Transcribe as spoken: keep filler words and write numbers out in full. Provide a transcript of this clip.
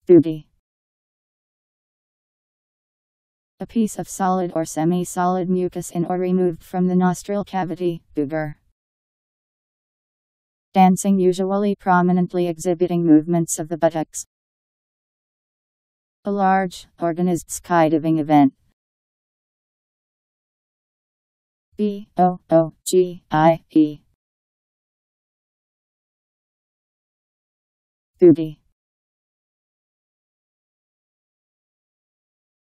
Boogie. A piece of solid or semi-solid mucus in or removed from the nostril cavity, booger. Dancing, usually prominently exhibiting movements of the buttocks. A large, organized skydiving event. B O O G I E. Boogie.